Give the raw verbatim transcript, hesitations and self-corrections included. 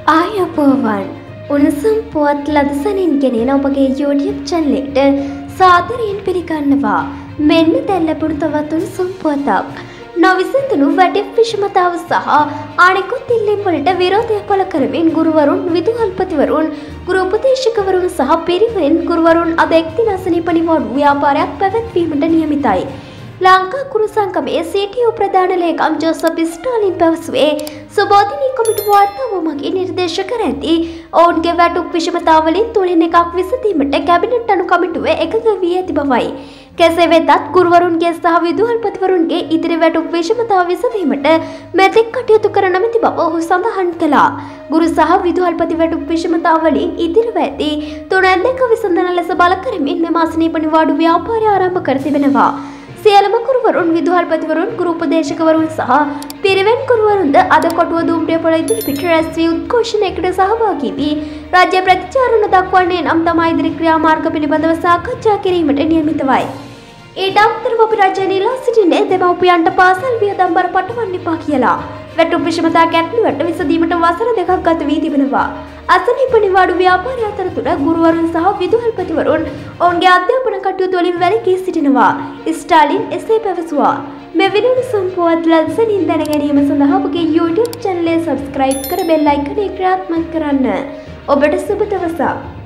ආයුබෝවන් උණුසුම් පුවත් ලදසනින් ගෙනෙන ඔබගේ YouTube channel එකට සාදරයෙන් පිළිගන්නවා. මෙන්න දැන් ලැබුණු තවත් උණුසුම් පුවතක්. නවසින්දුණු වැටෙප් විෂමතාව සහ අනෙකුත් ඉල්ලීම් වලට විරෝධය පළ කරමින් ගුරුවරුන්, විදුහල්පතිවරුන්, ගුරු උපදේශකවරුන් සහ පිරිවෙන් ගුරුවරුන් අද එක් දින අසනීප නිවාඩු ව්‍යාපාරයක් පැවැත්වීමට නියමිතයි. ලංකා කුරු සංගමයේ C T O ප්‍රධාන ලේකම් ජෝසප් ස්ටාලින් පැවසුවේ සුබෝධිනී කොමිටු වාර්තාව මගින් නිර්දේශ කර ඇති ඔවුන්ගේ වැටුප් විෂමතාවලින් තුලින් එකක් විසඳීමට කැබිනට් අනු කමිටුව එකඟ වී ඇති බවයි. කෙසේ වෙතත් ගුරුවරුන්ගේ සහ විදුහල්පතිවරුන්ගේ ඉදිරි වැටුප් විෂමතාව විසඳීමට මෙතෙක් කටයුතු කරන මැති බව ඔහු සඳහන් කළා. ගුරු සහ විදුහල්පති වැටුප් විෂමතාවලින් ඉදිරිව ඇති තුනෙන් දෙක විසඳන ලෙස බල කරමින් මෙම අසනීප නිවාඩු ව්‍යාපාරය ආරම්භ කර තිබෙනවා. සියලුම ගුරුවරුන්, විදුහල්පතිවරුන්, ගුරු උපදේශකවරුන් සහ පිරිවෙන් ගුරුවරුන්ද අද කොටුව දුම්රිය පොළ ඉදිරිපිට රැස් වී උද්ඝෝෂණයකට සහභාගී වී රාජ්‍ය ප්‍රතිචාර නොදක්වන්නේ නම් තමයි ඉදිරි ක්‍රියාමාර්ග පිළිබඳව සාකච්ඡා කිරීමට නියමිතවයි. ඊට අමතරව අපි රජය නිලා සිටින්නේ දෙමව්පියන්ට පාසල් වියදම් බර පටවන්න එපා කියලා. වැටුප් විෂමතා ගැටලුවට විසඳීමට වසර දෙකක් ගත වී තිබෙනවා. අසනීප නිවාඩු ව්‍යාපාරය අතරතුර ගුරුවරුන් සහ විදුහල්පතිවරුන් ඔවුන්ගේ අධ්‍යාපන කටයුතු වලින් වැළකී සිටිනවා. ස්ටාලින් එසේ පැවසුවා. මෙවැනි උණුසුම් පුවත් ලස්සනින් දැන ගැනීම සඳහා ඔබගේ YouTube channel එක subscribe කර bell icon එක ක්‍රියාත්මක කරන්න. ඔබට සුබ දවසක්.